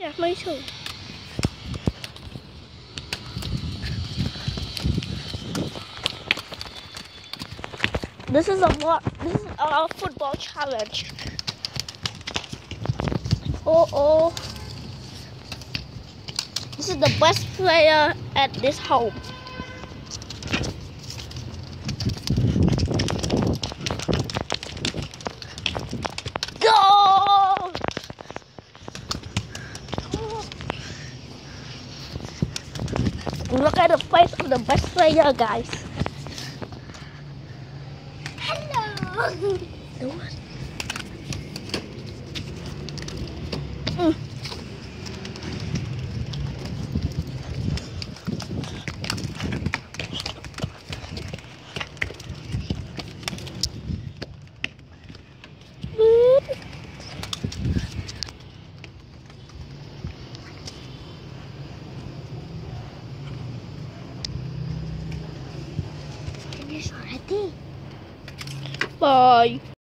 Yeah, me too. This is a football challenge. Oh. This is the best player at this home. Go! Look at the face of the best player, guys. Hello. Finish already. Bye.